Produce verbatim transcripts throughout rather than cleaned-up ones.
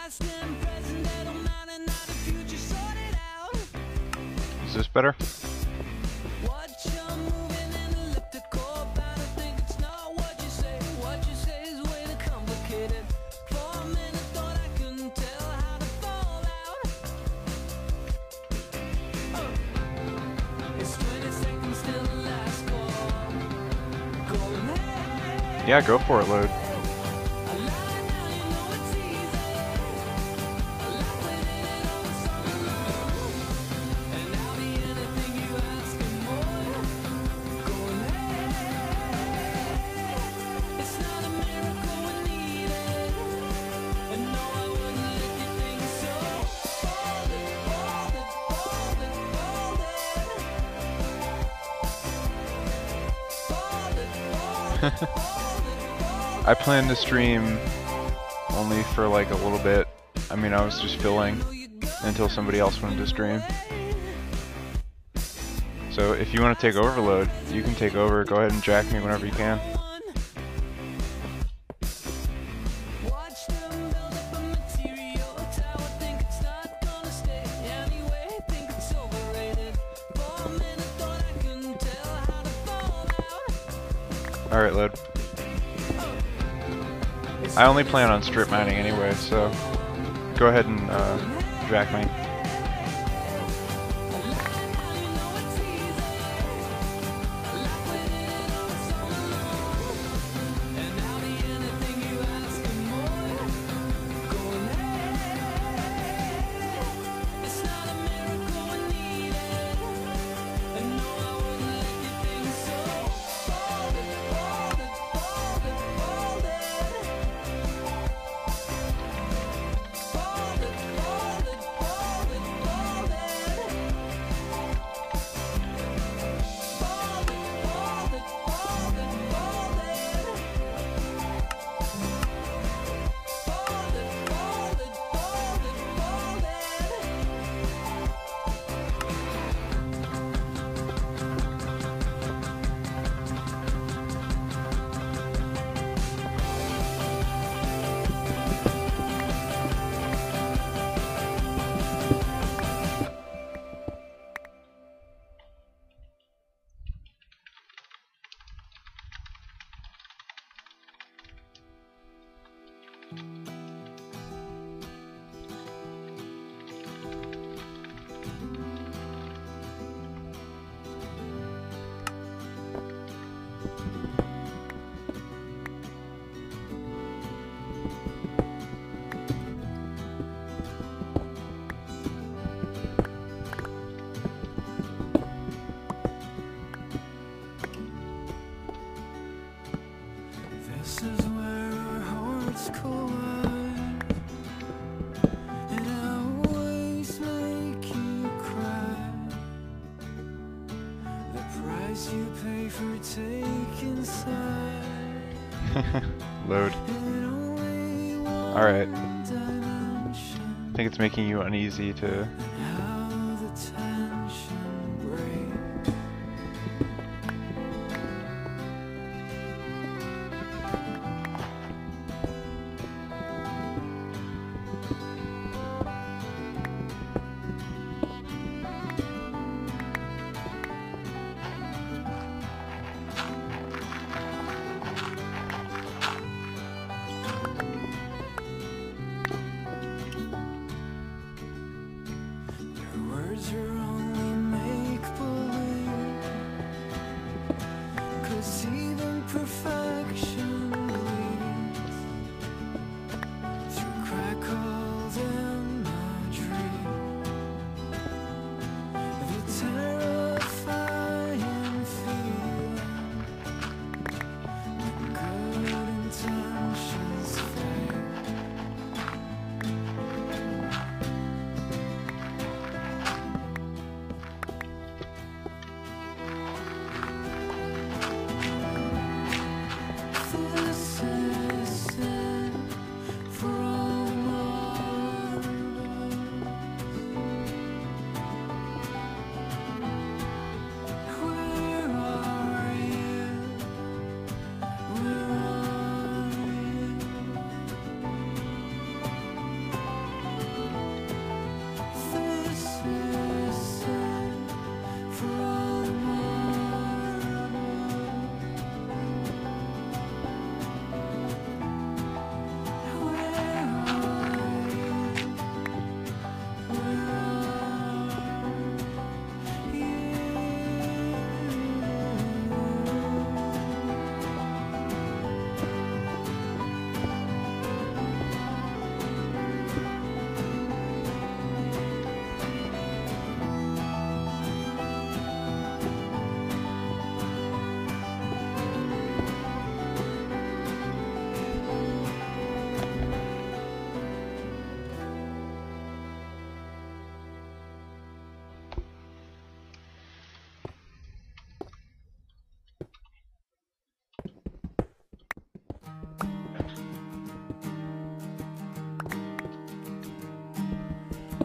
Is this better? Yeah, go for it, Load. I planned to stream only for like a little bit. I mean, I was just filling until somebody else wanted to stream. So if you want to take overload, you can take over. Go ahead and jack me whenever you can. Alright, Load. I only plan on strip mining anyway, so go ahead and uh, jack me. This is where our hearts collide, and I always make you cry. The price you pay for taking side. Load. Alright. I think it's making you uneasy to...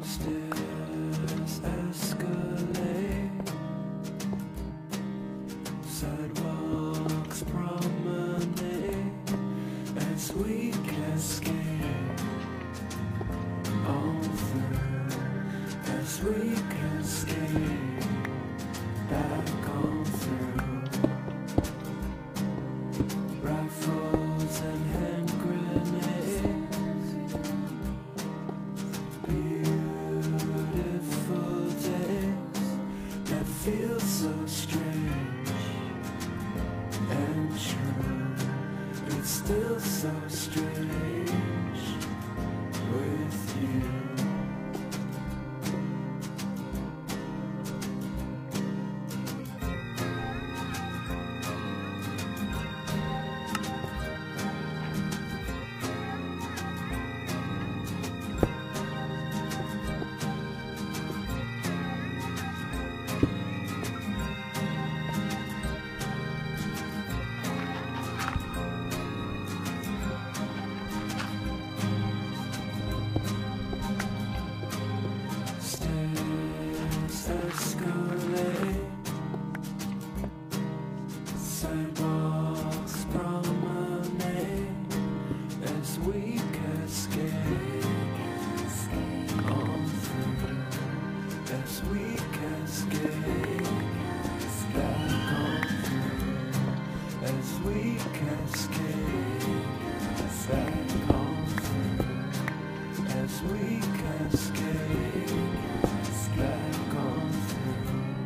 Stairs escalate, sidewalks promenade as we cascade on through, as we cascade back on through. Rifles and hand grenades, beautiful days that feel so strange and true. It's still so strange with you. Escalate, sidewalks promenade as we cascade on through, as we cascade back on through, as we cascade back on through, as we cascade back on through.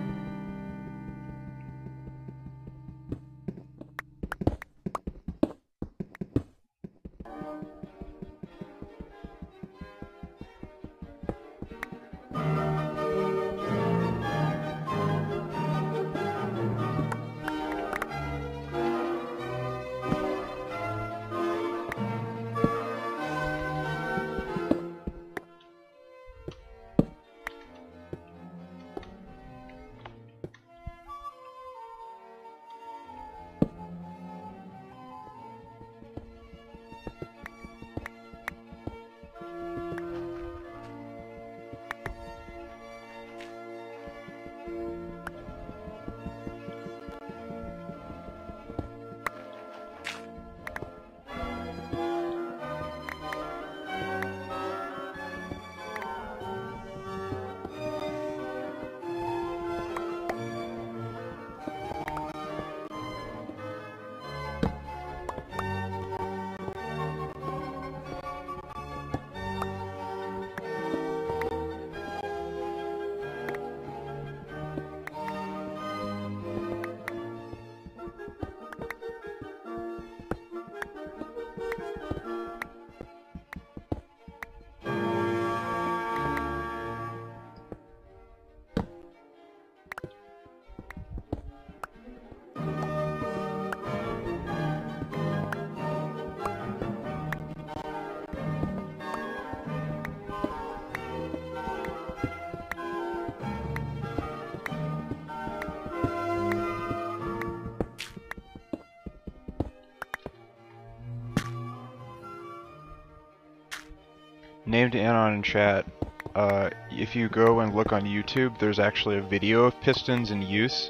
Named Anon in chat. Uh, if you go and look on YouTube, there's actually a video of pistons in use.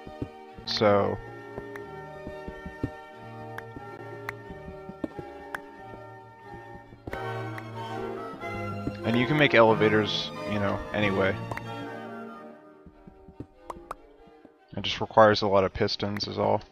So, and you can make elevators, you know, anyway. It just requires a lot of pistons is all.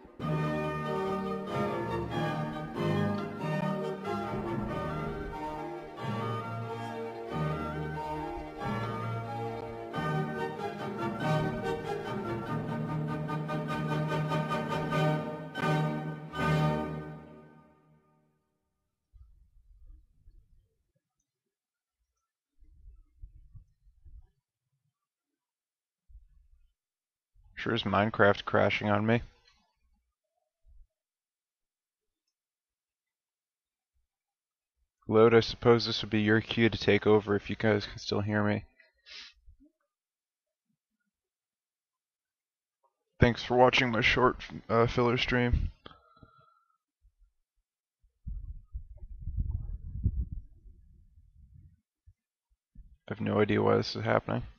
Sure is Minecraft crashing on me. Load, I suppose this would be your cue to take over if you guys can still hear me. Thanks for watching my short uh, filler stream. I have no idea why this is happening.